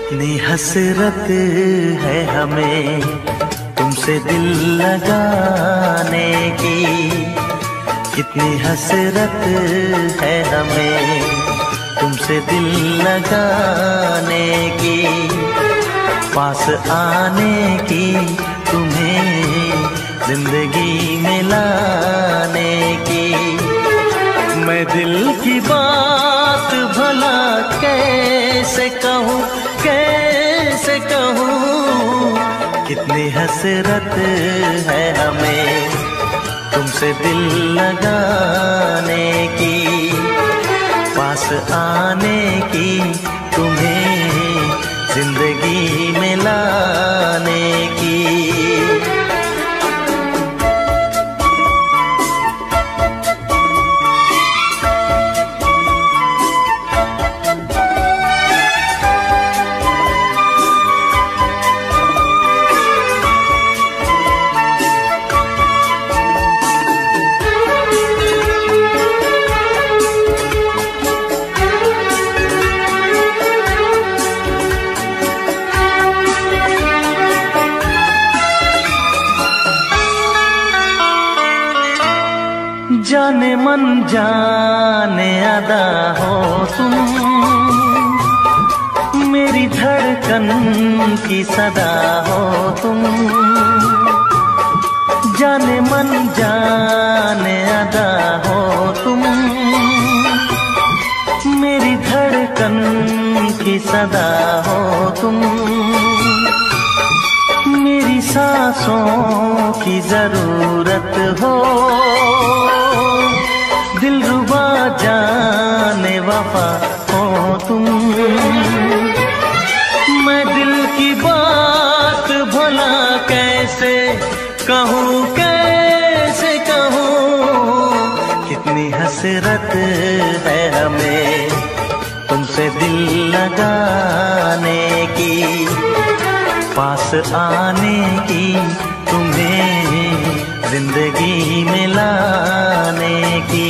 कितनी हसरत है हमें तुमसे दिल लगाने की, कितनी हसरत है हमें तुमसे दिल लगाने की, पास आने की तुम्हें जिंदगी में लाने की। मैं दिल की बात भला कैसे कहूँ, कैसे कहूँ, कितनी हसरत है हमें तुमसे दिल लगाने की, पास आने की तुम्हें जिंदगी में लाने की। जाने मन जाने अदा हो तुम, मेरी धड़कन की सदा हो तुम। जाने मन जाने अदा हो तुम, मेरी धड़कन की सदा हो तुम। मेरी सांसों की जरूरत हो, दिलरुबा जाने वफा हो तुम। मैं दिल की बात भला कैसे कहूँ, कैसे कहूँ, कितनी हसरत है हमें तुमसे दिल लगाने की, पास आने की तुम्हें जिंदगी में लाने की।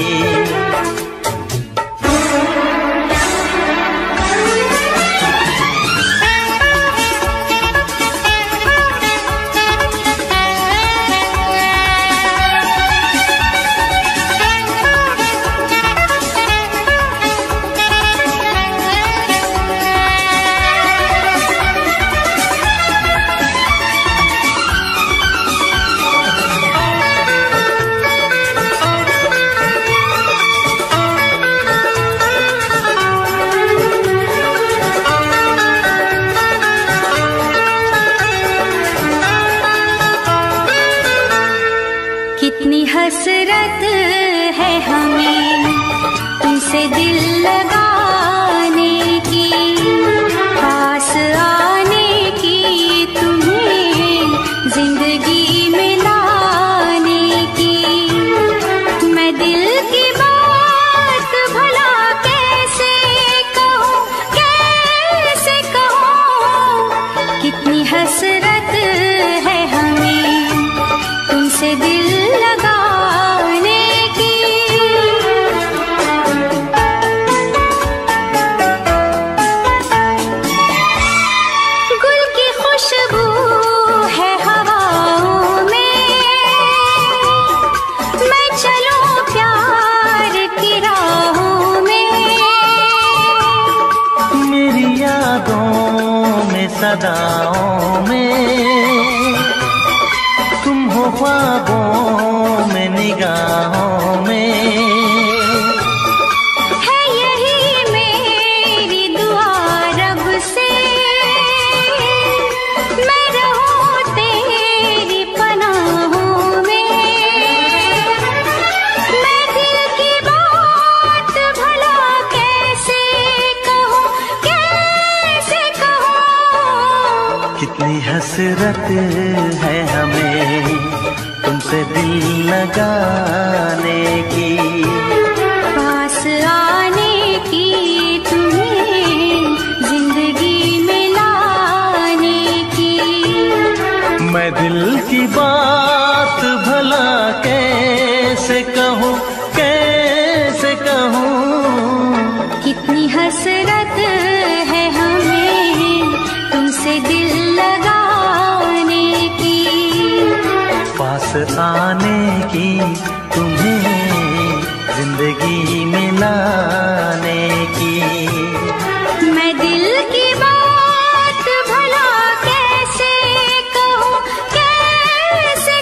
कितनी हसरत है हमें तुमसे दिल लगाने की, पास आने की तुम्हें जिंदगी में लाने की। मैं दिल की बात भला कैसे कहूँ, कैसे कहूँ, कितनी हसरत है हमें तुमसे दिल लगाने की। गुल की खुशबू है हवाओं में, मैं चलूं प्यार की राहों में। मेरी यादों में सदाओं में, तुम हो ख्वाबों में निगाहों में। है यही मेरी दुआ रब से, मैं रहूं तेरी पनाहों में। मैं दिल की बात भला कैसे कहूँ, कैसे कहूँ, कितनी हसरत है हमें तुमसे दिल लगाने की, पास आने की तुम्हें जिंदगी में लाने की। मैं दिल की बात भला कैसे कहूँ, कैसे कहूँ, कितनी हसरत है हमें आने की, तुम्हें जिंदगी में लाने की। मैं दिल की बात भला कैसे कहूँ, कैसे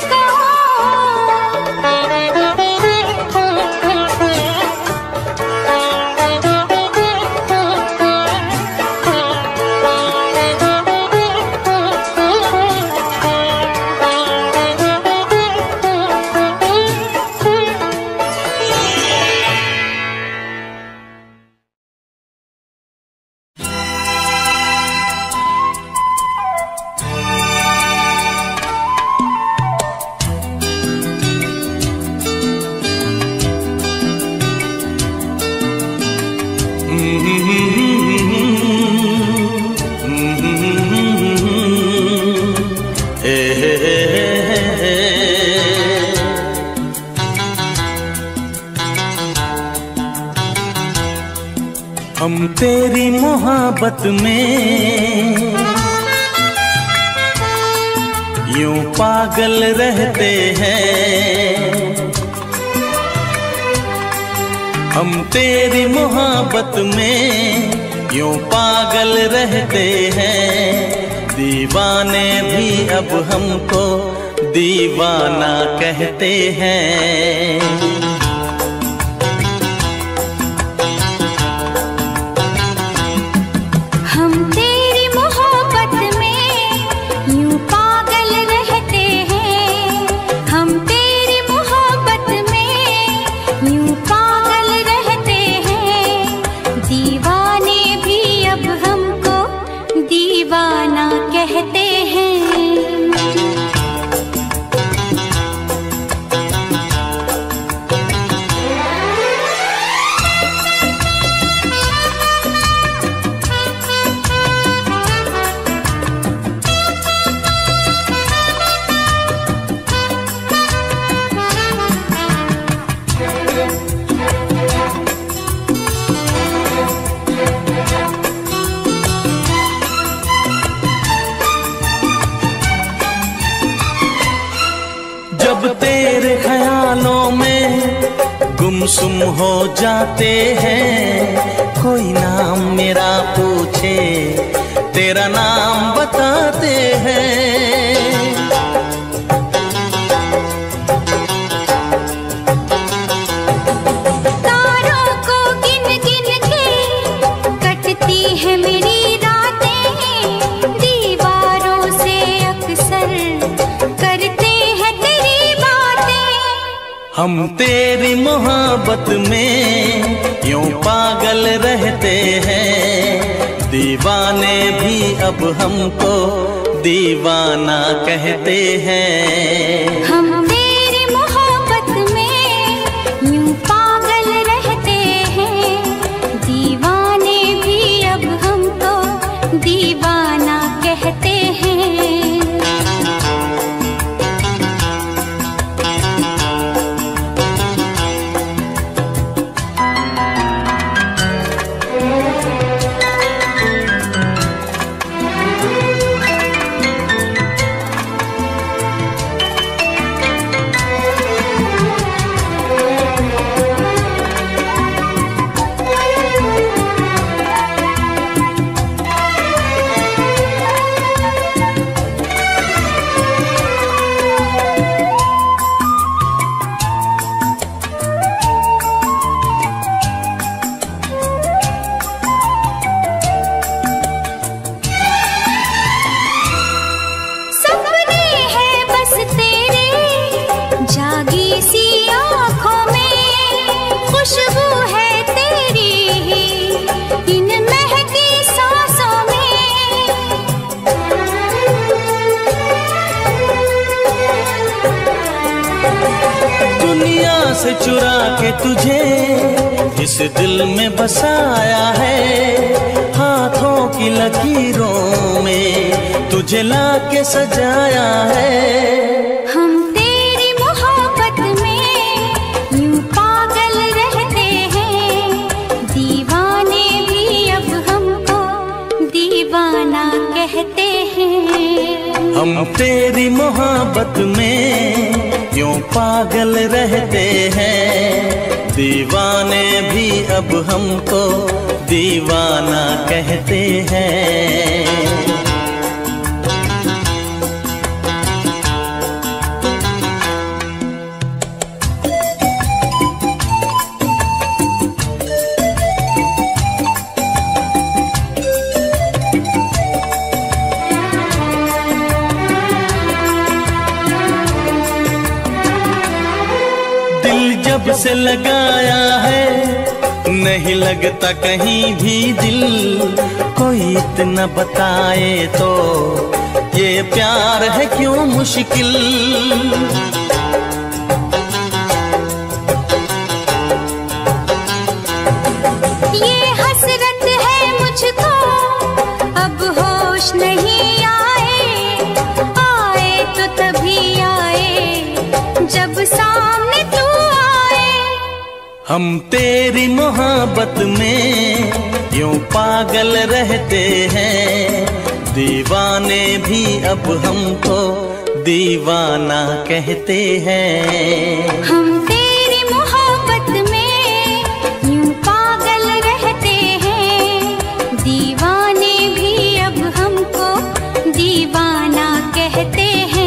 हम तेरी मोहब्बत में यूं पागल रहते हैं। हम तेरी मोहब्बत में यूं पागल रहते हैं। दीवाने भी अब हमको दीवाना कहते हैं। जब तेरे ख्यालों में गुमसुम हो जाते हैं। कोई नाम मेरा पूछे, तेरा नाम बताते हैं। तारों को गिन गिन के कटती है मेरी रातें। दीवारों से अक्सर करते हैं तेरी बातें। हम तेरी मोहब्बत में यूं पागल रहते हैं। दीवाने भी अब हमको दीवाना कहते हैं। हम तेरी मोहब्बत में यूं पागल रहते हैं। दीवाने भी अब हमको दीवाना कहते हैं। से चुरा के तुझे इस दिल में बसाया है। हाथों की लकीरों में तुझे लाके सजाया है। हम तेरी मोहब्बत में यूं पागल रहते हैं। दीवाने भी अब हमको दीवाना कहते हैं। हम तेरी मोहब्बत में यूं पागल रहते हैं। दीवाने भी अब हमको दीवाना कहते हैं। जब से लगाया है नहीं लगता कहीं भी दिल। कोई इतना बताए तो ये प्यार है क्यों मुश्किल। ये हसरत है मुझको अब होश नहीं आए। आए तो तभी आए जब सामने तू। हम तेरी मोहब्बत में यूं पागल रहते हैं। दीवाने भी अब हमको दीवाना कहते हैं। हम तेरी मोहब्बत में यूं पागल रहते हैं। दीवाने भी अब हमको दीवाना कहते हैं।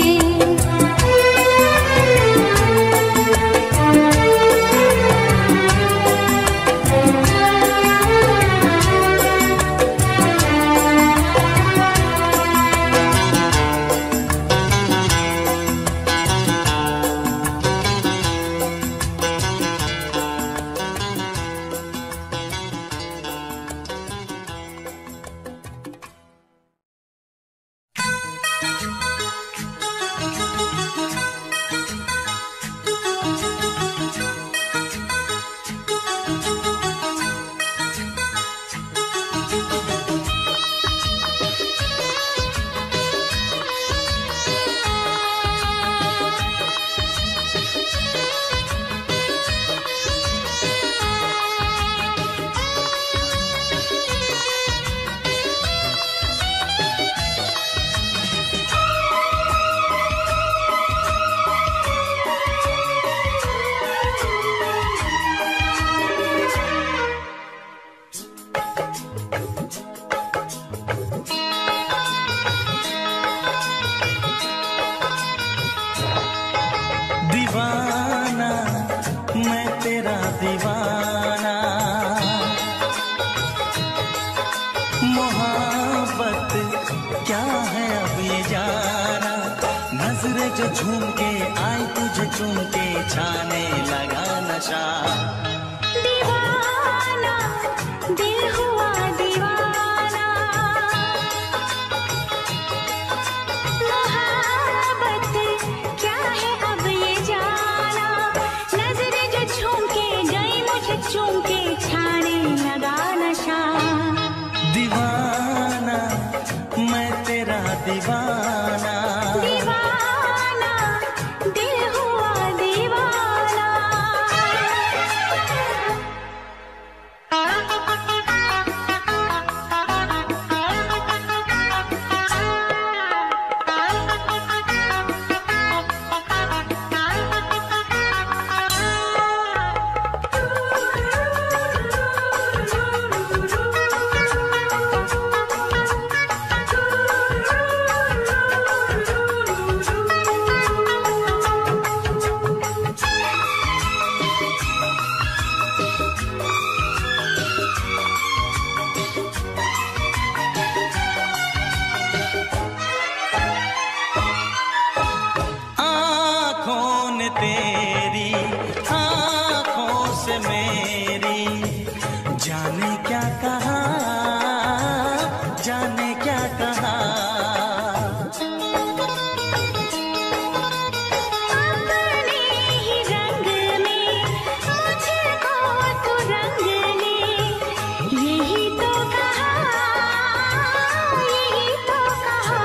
दीवाना मैं तेरा दीवाना। मोहब्बत क्या है अब ये जाना। नजरें जो झूम के आई तुझे चूम के छाने लगा नशा। दीवाना दिल हुआ दीवाना। मोहब्बत क्या है अब ये जाना। नजरें जो झूम के गई मुझे चूम के छाने लगा नशा। दीवाना मैं तेरा दीवाना। दीवाना दिल हुआ दीवाना। तेरी आँखों से मेरी जाने क्या कहा, जाने क्या कहा। अपने ही रंग में मुझको तो रंग ले, यही तो कहा, यही तो कहा।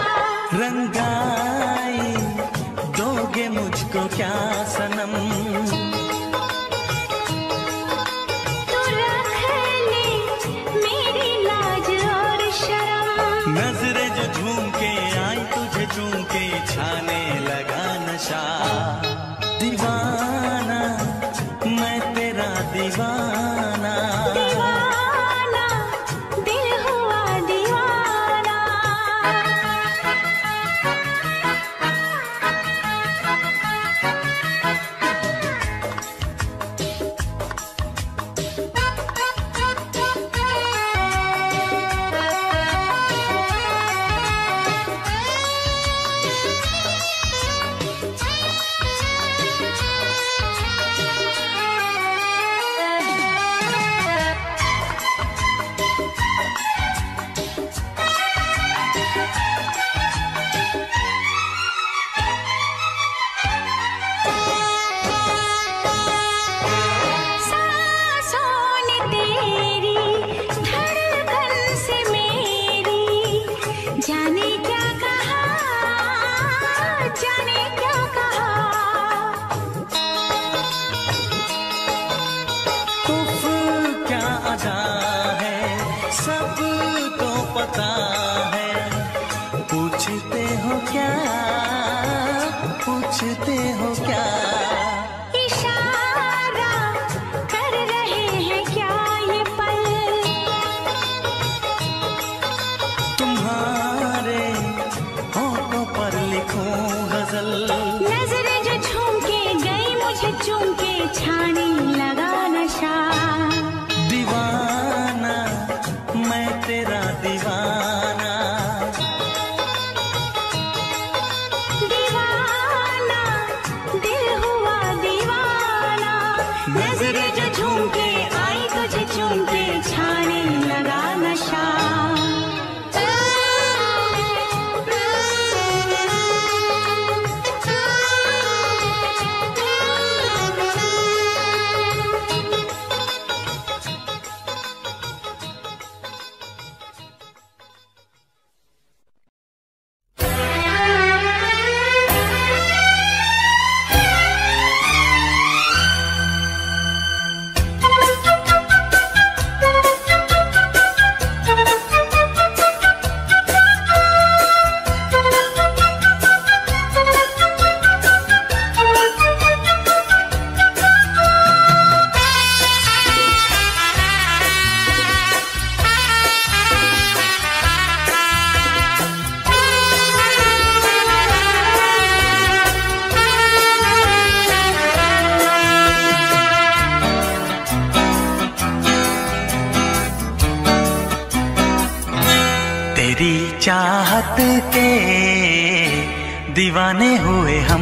रंगाई दोगे मुझको क्या सनम, तू रख ले मेरी लाज और शर्म। नजरें जो झूम के आई तुझे चूम के छाने लगा नशा। नजरें जो झूम के आई तुझे चूम के छाने लगा नशा। चाहत के दीवाने हुए हम,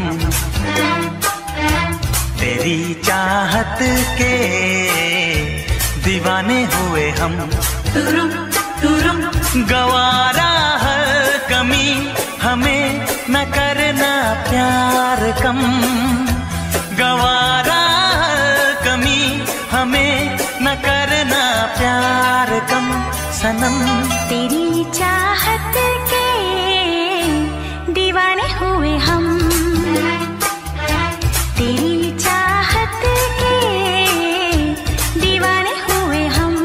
तेरी चाहत के दीवाने हुए हम। गवारा हर कमी हमें न करना प्यार कम, गवारा हर कमी हमें न करना प्यार कम सनम। तेरी चाहत के दीवाने हुए हम, तेरी चाहत के दीवाने हुए हम।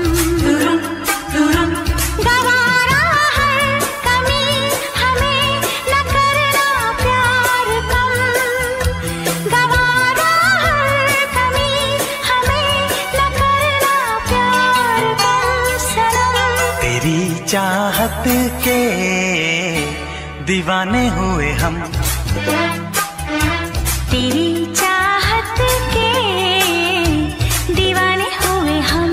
गवारा हर कमी हमें न करना प्यार कम, गवारा हर कमी हमें न करना प्यार कम सनम। तेरी चाहत के दीवाने हुए हम, तेरी चाहत के दीवाने हुए हम।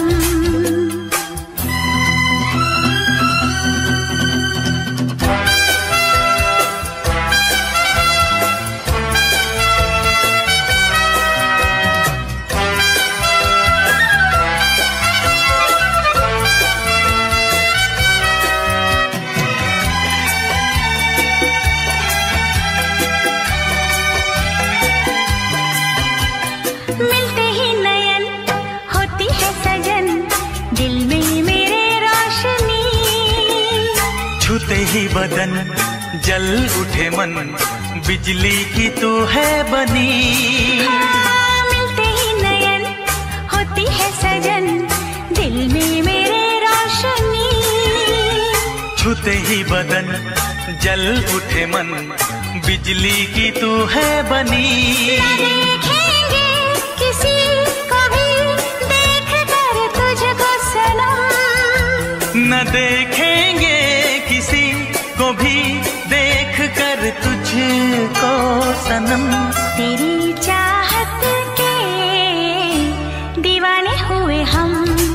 मिलते ही नयन होती है सजन, दिल में मेरे रोशनी। छूते ही बदन जल उठे मन, बिजली की तू है बनी। मिलते ही नयन होती है सजन, दिल में मेरे रोशनी। छूते ही बदन जल उठे मन, बिजली की तू है बनी। देखेंगे किसी को भी देख कर तुझको सनम, न देखेंगे किसी को भी देख कर तुझको सनम। तेरी चाहत के दीवाने हुए हम,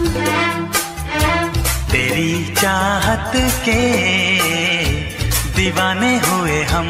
तेरी चाहत के दीवाने हुए हम।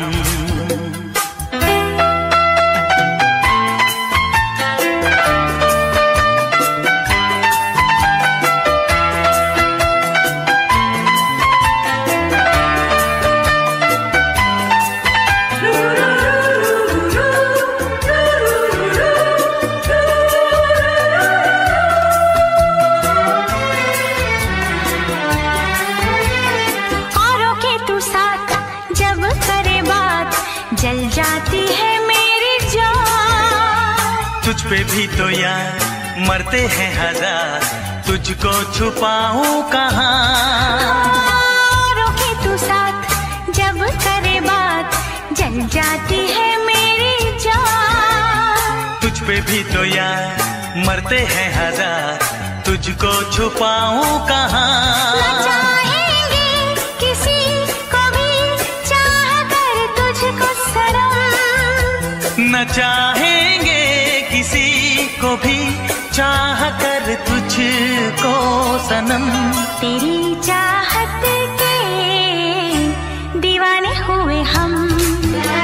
औरों के तू साथ जब करे बात, जल जाती है मेरी जान। तुझ पे भी तो यार मरते हैं हजार, तुझको छुपाऊं कहाँ। औरों के तू साथ जब करे बात, जल जाती है मेरी जान। तुझ पे भी तो यार मरते हैं हजार, तुझको छुपाऊं कहाँ। न चाहेंगे किसी को भी चाह कर तुझको सनम, न चाहेंगे किसी को भी चाह कर तुझको सनम। तेरी चाहत के दीवाने हुए हम,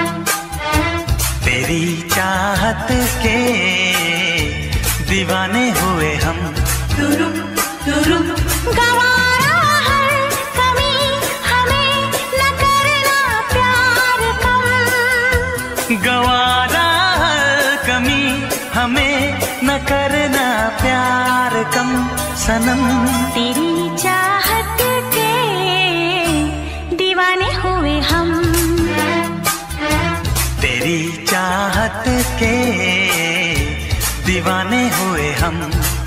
तेरी चाहत के दीवाने न करना प्यार कम सनम। तेरी चाहत के दीवाने हुए हम, तेरी चाहत के दीवाने हुए हम,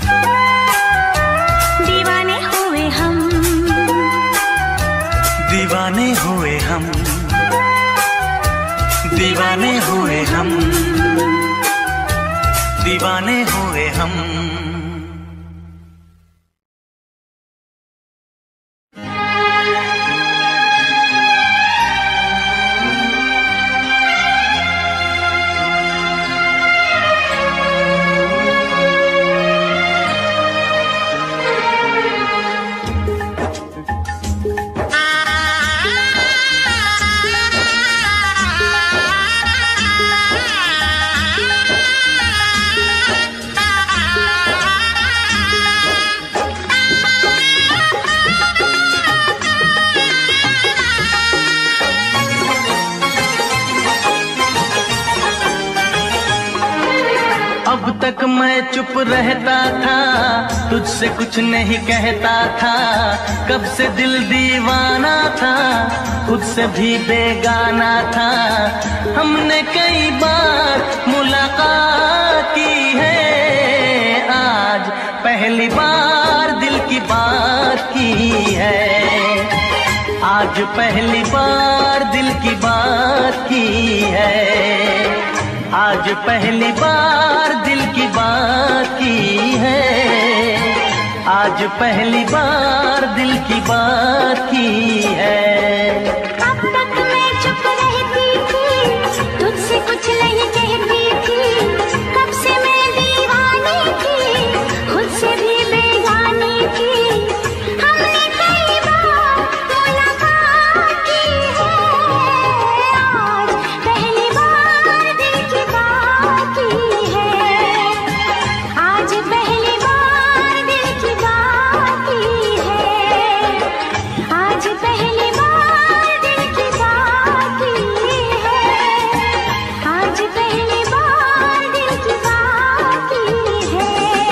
दीवाने हुए हम, दीवाने हुए हम, दीवाने हुए हम, दीवाने हुए हम। अब तक मैं चुप रहता था, तुझसे कुछ नहीं कहता था। कब से दिल दीवाना था, खुद से भी बेगाना था। हमने कई बार मुलाकात की है, आज पहली बार दिल की बात की है। आज पहली बार दिल की बात की है। आज पहली बार दिल की बात की है। आज पहली बार दिल की बात की है। अब तक मैं चुप रहती थी, तुझसे कुछ नहीं कहती थी। कब से मैं दीवानी थी, खुद से भी बेगानी थी। हमने कई बार मुलाकात की है, आज पहली बार दिल की बात की है। आज पहली बार दिल की बात की है। आज पहली बार दिल की बात की है। आज पहली बार दिल की बात की है।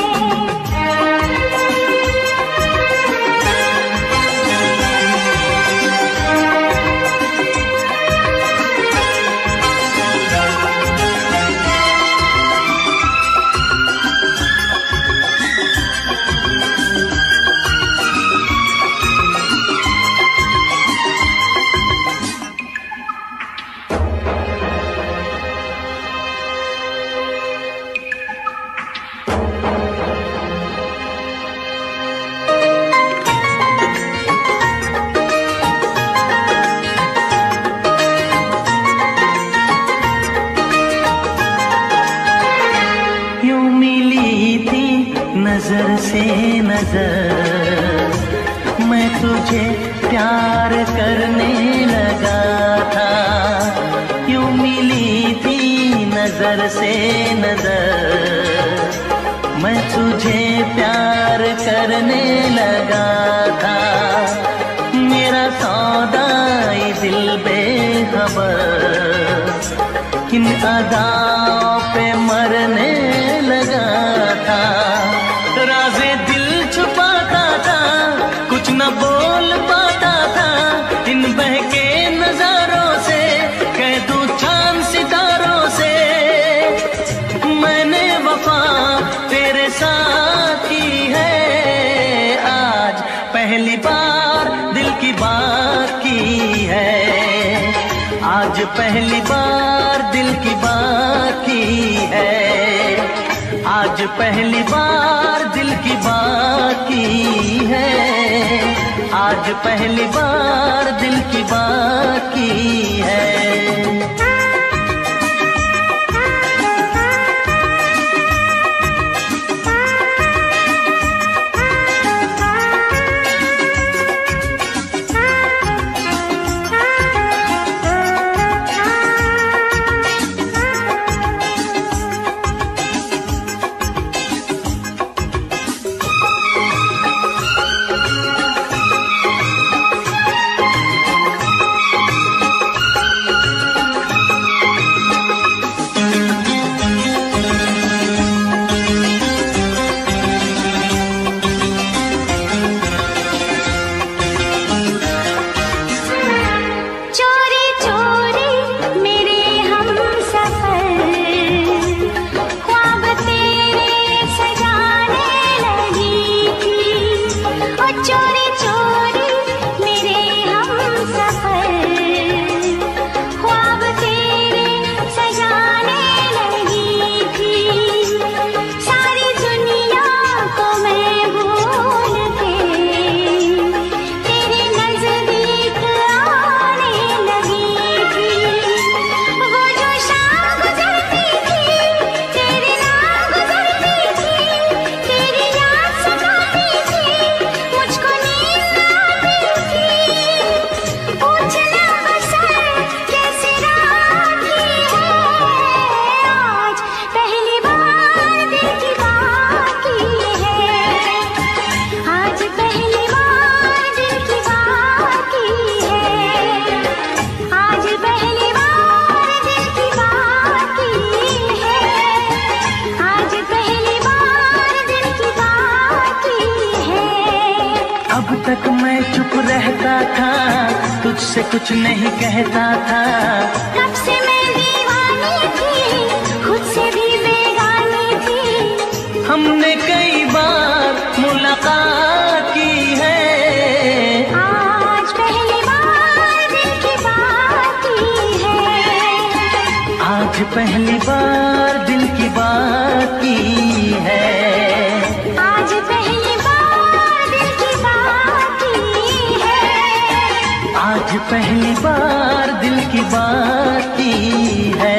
यूं मिली थी नजर से नजर, मैं तुझे प्यार करने लगा था। यूं मिली थी नजर से नजर, मैं तुझे प्यार करने लगा था। मेरा सौदाई दिल बेखबर किन अदाओं पे मरने लगा था। राज़े दिल छुपाता था, कुछ न बोल पाता था। इन बहके नजारों से कह दूं चांद सितारों से, मैंने वफा तेरे साथ की है। आज पहली बार दिल की बात की है। आज पहली बार दिल की बात की है। आज पहली बार दिल की बात की है। आज पहली बार दिल की बात की है। से कुछ नहीं कहता था, कब से मैं दीवानी थी, खुद से भी बेगानी थी। हमने कई बार मुलाकात की है, आज पहली बार दिल की बात की है। आज पहली बार दिल की बात की है। आज पहली बार दिल की बात की है। आज पहली बार दिल की बात की है।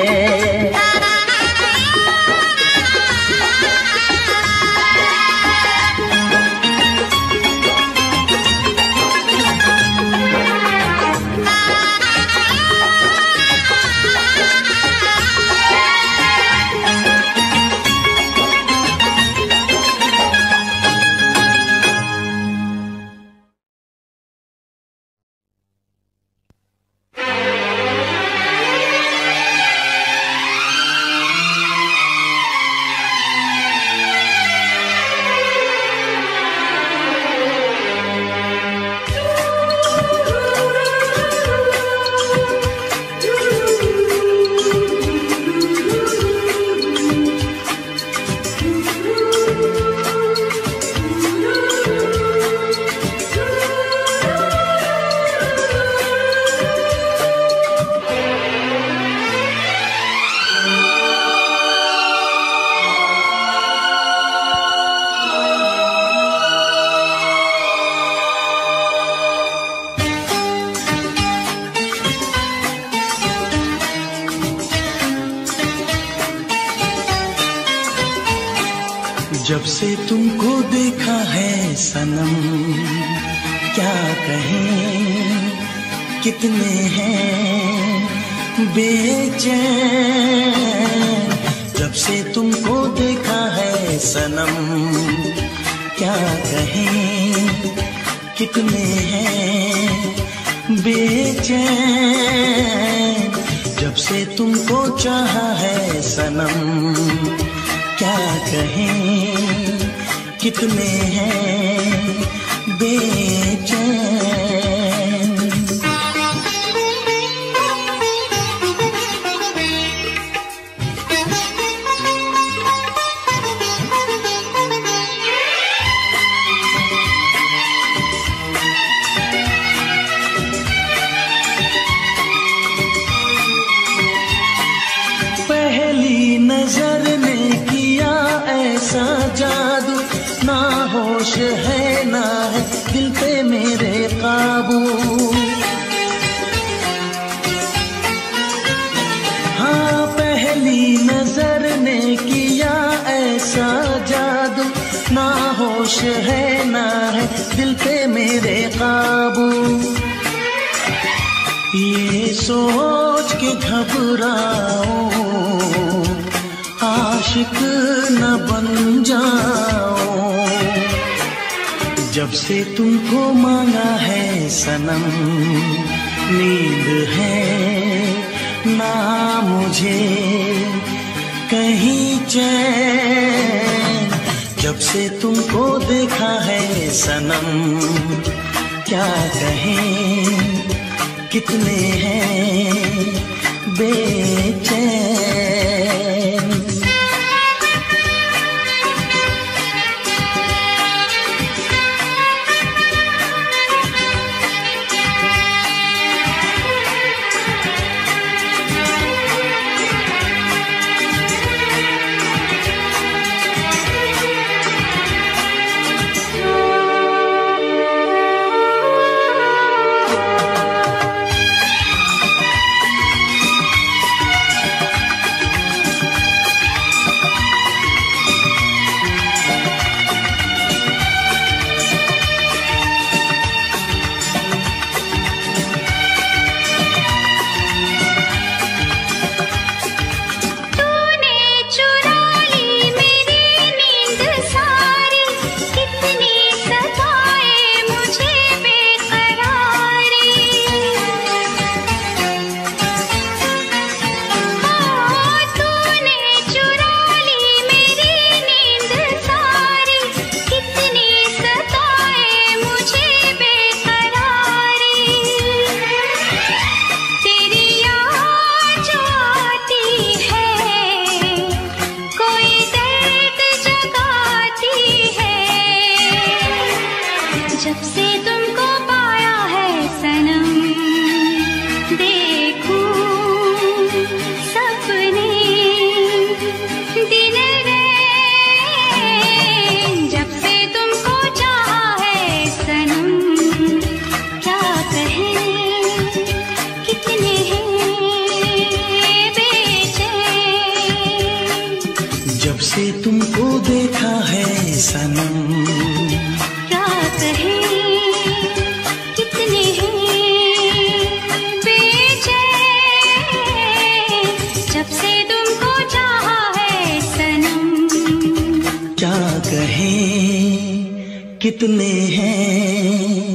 जब से तुमको देखा है सनम, क्या कहें कितने हैं बेचैन। जब से तुमको देखा है सनम, क्या कहें कितने हैं बेचैन। जब से तुमको चाहा है सनम, क्या कहें कितने हैं बेचैन। पहली नजर ने किया ऐसा जादू, ना होश है ना है दिल पे मेरे काबू। हाँ, पहली नजर ने किया ऐसा जादू, ना होश है ना है दिल पे मेरे काबू। ये सोच के घबराओ, आशिक न बन जाओ। जब से तुमको मांगा है सनम, नींद है ना मुझे कहीं चैन। जब से तुमको देखा है सनम, क्या कहें कितने हैं बेचैन। देखा है सनम। क्या कहे कितने हैं बेचैन, जब से तुमको चाहा है सनम। क्या कहे कितने हैं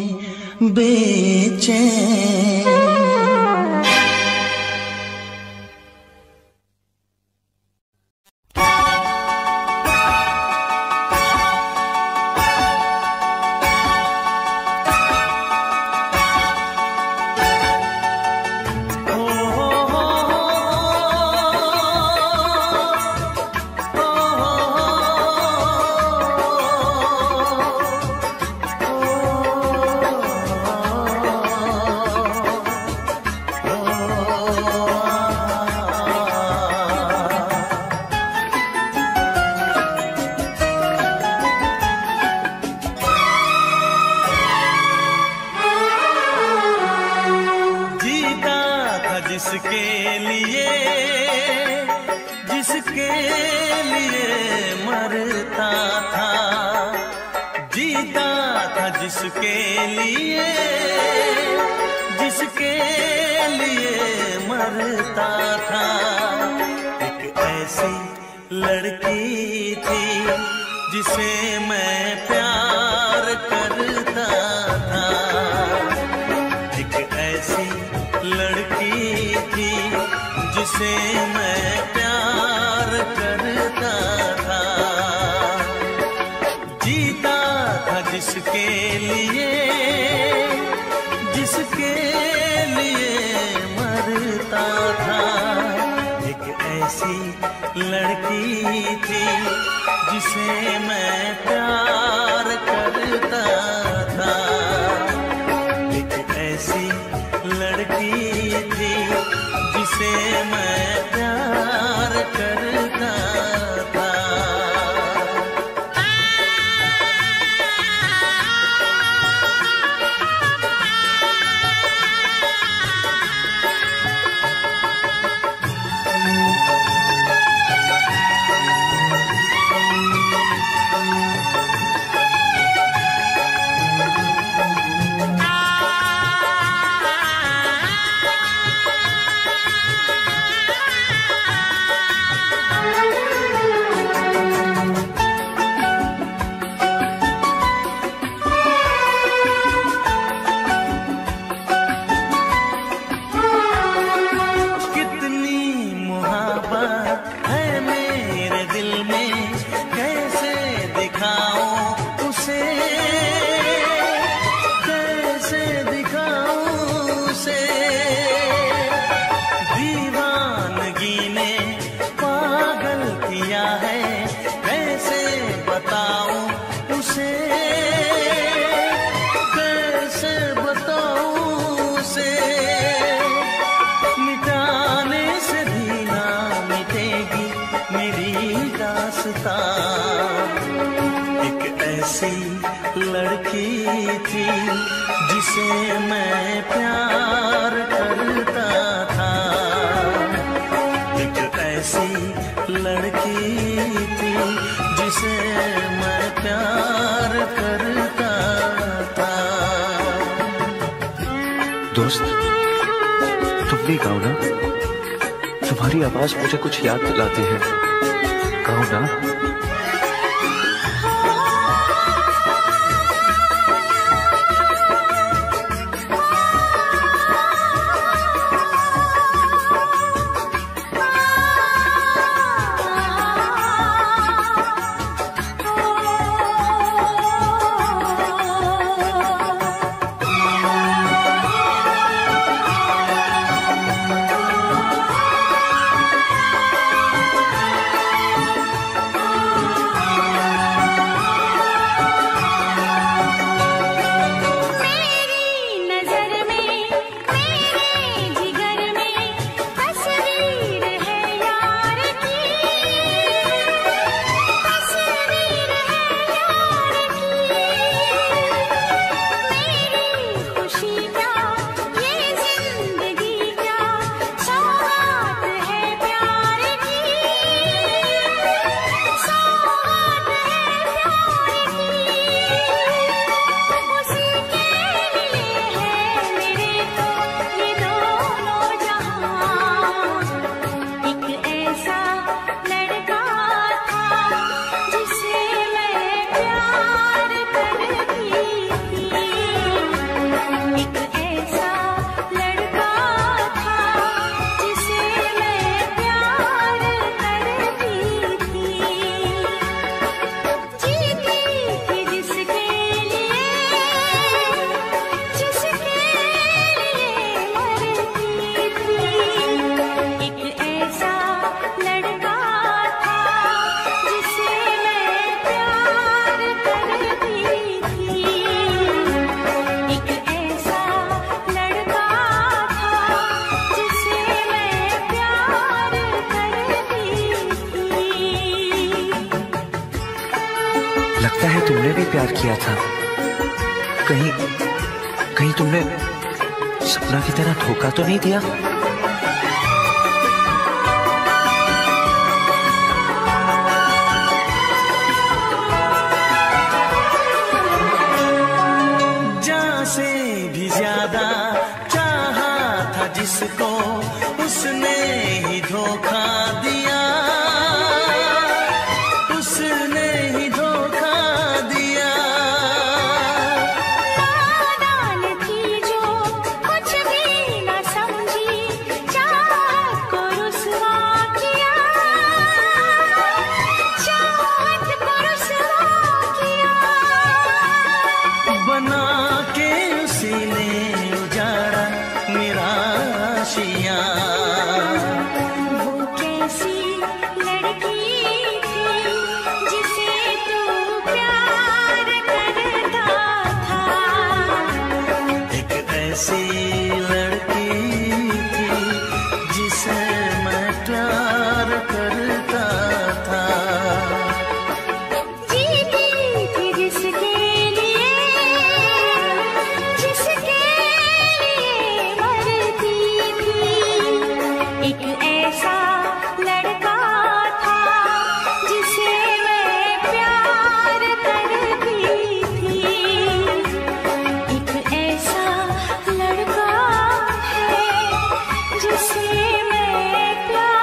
बेचैन। जिसके लिए मरता था, जीता था जिसके लिए मरता था। एक ऐसी लड़की थी जिसे मैं प्यार करता था। एक ऐसी लड़की थी जिसे मैं प्यार करता था। जीता था जिसके लिए मरता था। एक ऐसी लड़की थी जिसे मैं प्यार करता था। एक ऐसी लड़की थी जिसे मैं प्यार करता था। एक ऐसी लड़की थी जिसे मैं प्यार करता था। एक ऐसी लड़की थी जिसे मैं प्यार करता था। दोस्त, तुम भी गाओ ना, तुम्हारी आवाज मुझे कुछ याद दिलाती है। गाओ ना। लगता है तुमने भी प्यार किया था। कहीं तुमने सपना की तरह धोखा तो नहीं दिया? जान से भी ज्यादा चाहा था जिसको, उसने ही धोखा दिया, उसने ही धोखा दिया। नादान थी जो कुछ भी न समझी, चाहत को रुसवा किया, चाहत को रुसवा किया। बना के उसी ने उजाड़ा मेरा आशियाँ। वो कैसी लड़की थी जिसे तू प्यार करता था। एक ऐसी लड़की थी जिसे मैं प्यार करता था। जीती थी जिसके लिए मरती थी। एक ऐसा लड़का था जिसे मैं प्यार करती थी। एक ऐसा लड़का है जिसे मैं प्यार।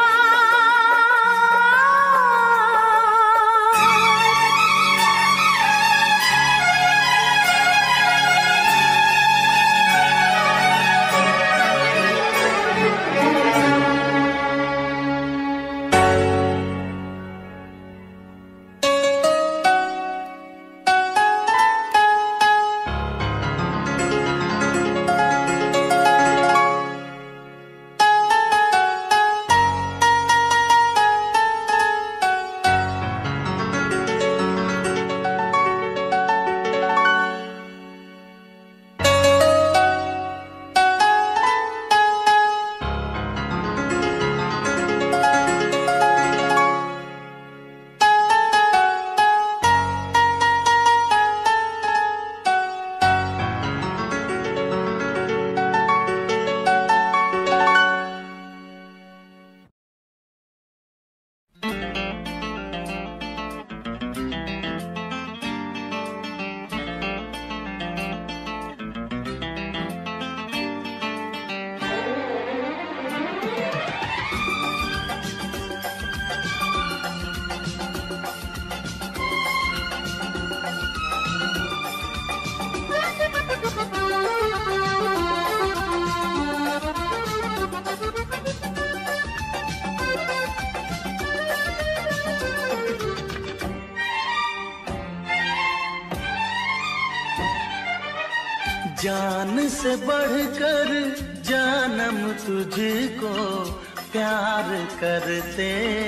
जान से बढ़कर जानम तुझको प्यार करते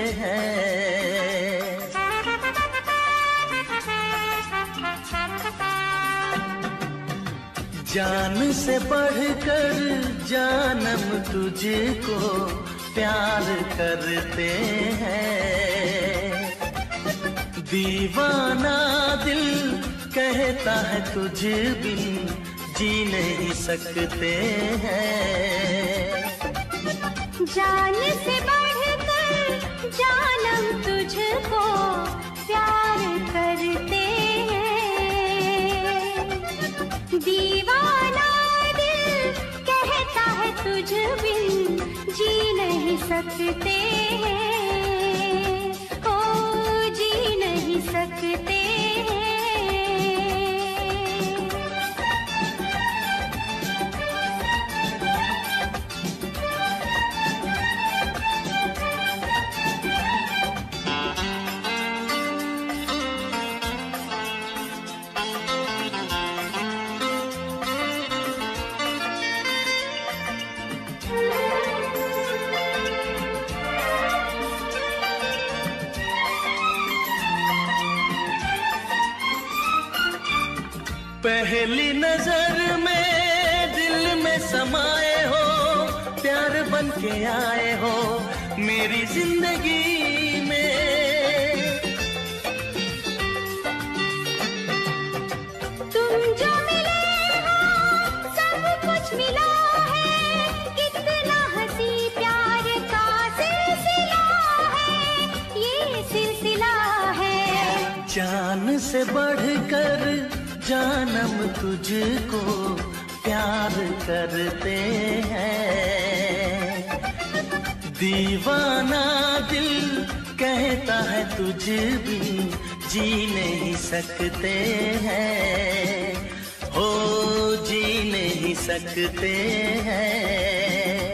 हैं। जान से बढ़कर जानम तुझको प्यार करते हैं। दीवाना दिल कहता है तुझ बिन जी नहीं सकते हैं। जान से बढ़कर जानम तुझको प्यार करते हैं। दीवाना दिल कहता है तुझ बिन जी नहीं सकते हैं। ओ जी नहीं सकते हैं। पहली नजर में दिल में समाए हो, प्यार बन के आए हो मेरी जिंदगी में। जान से बढ़कर जानम तुझको प्यार करते हैं। दीवाना दिल कहता है तुझ बिन जी नहीं सकते हैं, हो जी नहीं सकते हैं।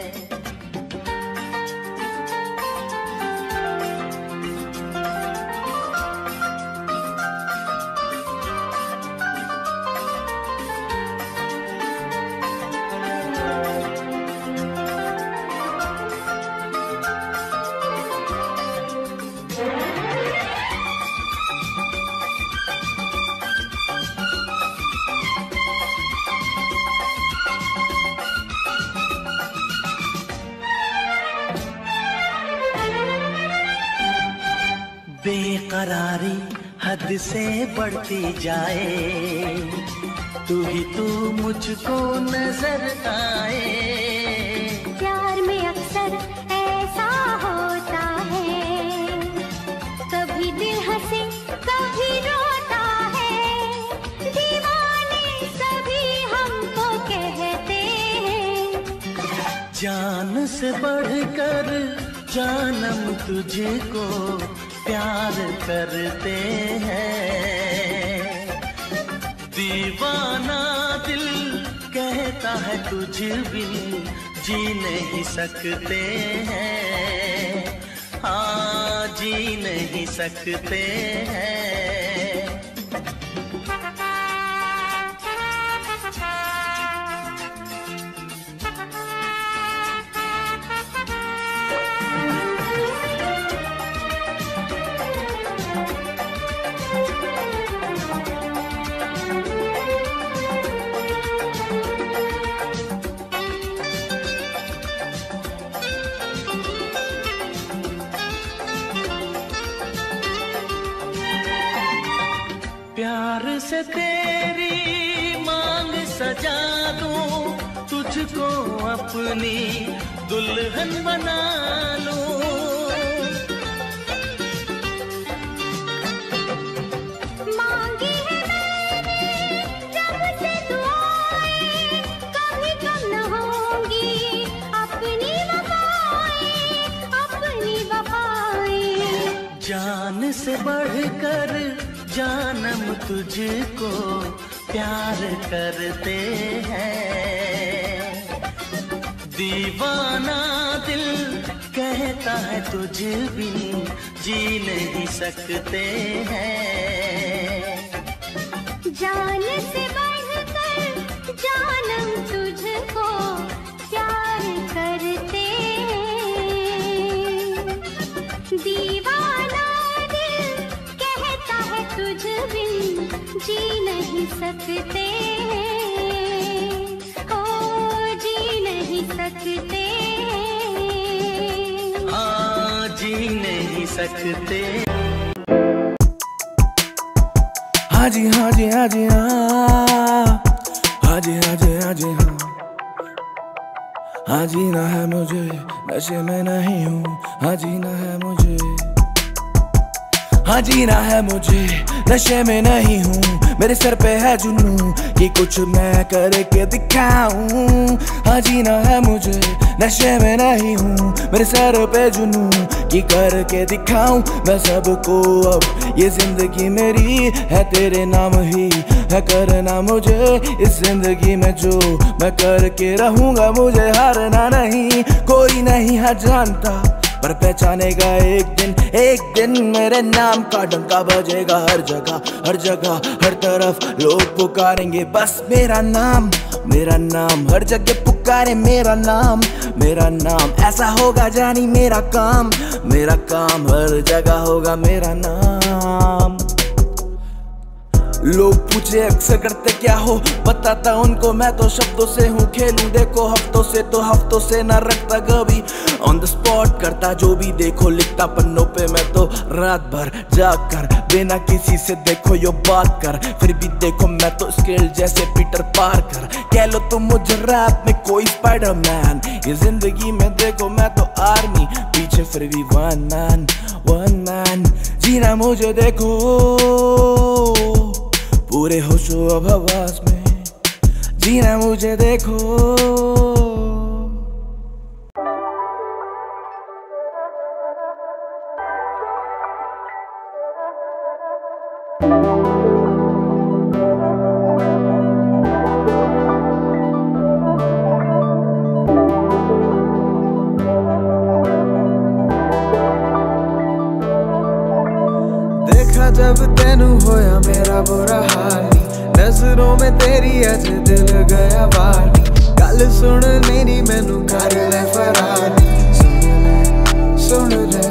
बेकरारी हद से बढ़ती जाए, तू मुझको नजर आए। प्यार में अक्सर ऐसा होता है, कभी दिल हंसे कभी रोता है। दीवाने सभी हमको कहते हैं। जान से बढ़कर जानम तुझको प्यार करते हैं। दीवाना दिल कहता है तुझ बिन जी नहीं सकते हैं, हाँ जी नहीं सकते हैं। प्यार से तेरी मांग सजा दूं, तुझको अपनी दुल्हन बना लूं। मांगी है मैंने जब से दुआएं, कभी कम न होंगी अपनी वफाएं। जान से बढ़कर जानम तुझको प्यार करते हैं। दीवाना दिल कहता है तुझ बिन जी नहीं सकते हैं। जान से बढ़कर जानम तुझको प्यार करते हैं। दीवाना दिल कहता है तुझ बिन जी नहीं सकते, ओ जी नहीं सकते, हाँ जी नहीं सकते। हाँ जी हाँ जी हाँ जी हाँ, हाँ जी हाँ जी हाँ जी हाँ। हाँ जीना है मुझे, नशे में नहीं हूँ। हाँ जीना है मुझे, हाँ जीना है मुझे, नशे में नहीं हूँ। मेरे सर पे है जुनून कि कुछ मैं करके दिखाऊं। हाँ जीना है मुझे, नशे में नहीं हूँ। मेरे सर पे जुनून कि करके दिखाऊं मैं सबको। अब ये जिंदगी मेरी है तेरे नाम ही है, करना मुझे इस जिंदगी में जो मैं करके रहूंगा। मुझे हारना नहीं, कोई नहीं है जानता, पर पहचानेगा एक दिन मेरे नाम का डंका बजेगा। हर जगह हर जगह हर तरफ लोग पुकारेंगे बस मेरा नाम, मेरा नाम। हर जगह पुकारे मेरा नाम, मेरा नाम। ऐसा होगा जानी मेरा काम, मेरा काम। हर जगह होगा मेरा नाम। लोग पूछे अक्सर करते क्या हो, बताता उनको मैं तो शब्दों से हूँ। खेलूं देखो हफ्तों से तो हफ्तों से न रखता कभी, ऑन द स्पॉट करता जो भी देखो। लिखता पन्नों पे मैं तो रात भर जाग कर, बिना किसी से देखो यो बात कर। फिर भी देखो मैं तो स्केल जैसे पीटर पार्कर। कह लो तुम मुझे रैप में कोई स्पाइडरमैन, ये जिंदगी में देखो मैं तो आर्मी, पीछे फिर भी वन मैन। जीना मुझे देखो पूरे होशो अब हवास में, जीना मुझे देखो। देखा जब तेनू होया मेरा बुरा हाल नी, नजरों में तेरी अज दिल गया वाली। गल सुन मेरी मैनू कर ले फरारी, सुन ले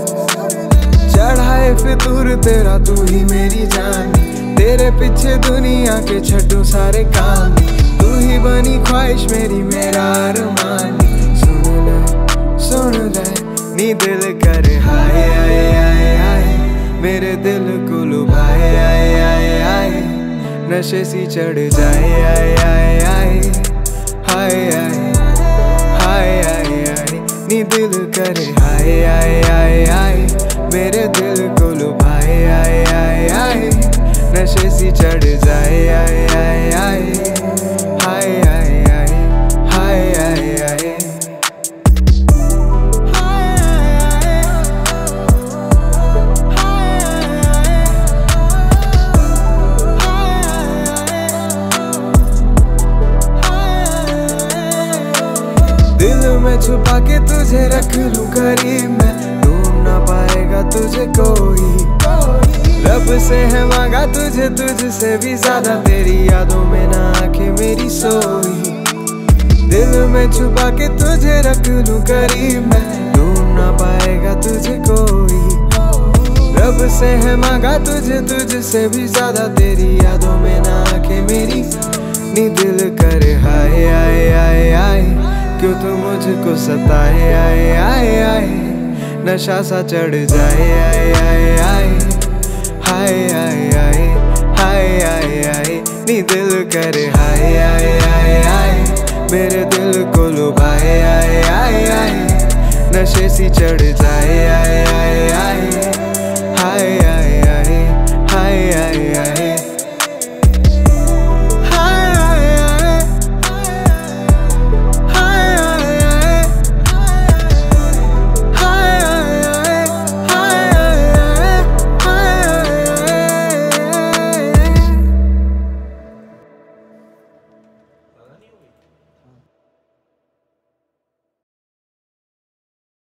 चढ़ाए फितूर तेरा तू ही मेरी जानी। तेरे पीछे दुनिया के छड्डू सारे काम, तू ही बनी ख्वाहिश मेरी मेरा अरमानी। सुन ले नी दिल कर हाय आए आए आए, मेरे दिल को लुभाए आए आए आए, नशे सी चढ़ जाए आए आए आए हाय आए हाय आए आए, नी दिल करे हाय आए आए आए, मेरे दिल को लुभाए आए आए आए, नशे सी चढ़ जाए आए आए आए हाय आए आए हाय आए आए। दिल में छुपा के तुझे रख लूं करीब मैं, ढूंढ ना पाएगा तुझे कोई। रब से है मांगा तुझे, तुझसे भी ज्यादा तेरी यादों में ना आंखें मेरी सोई। दिल में छुपा के तुझे रख लूं करीब मैं, ढूंढ ना पाएगा तुझे कोई। रब से है मांगा तुझे, तुझसे भी ज्यादा तेरी यादों में ना आंखें मेरी। नी दिल करे हाय आए आए आए, क्यों तू मुझको सताए आए आए आए, नशा सा चढ़ जाए आए आए आए हाय आए आए हाय आए आए, नी दिल करे हाय आए आए आए, मेरे दिल को लुभाए आए आए आए, नशे सी चढ़ जाए आए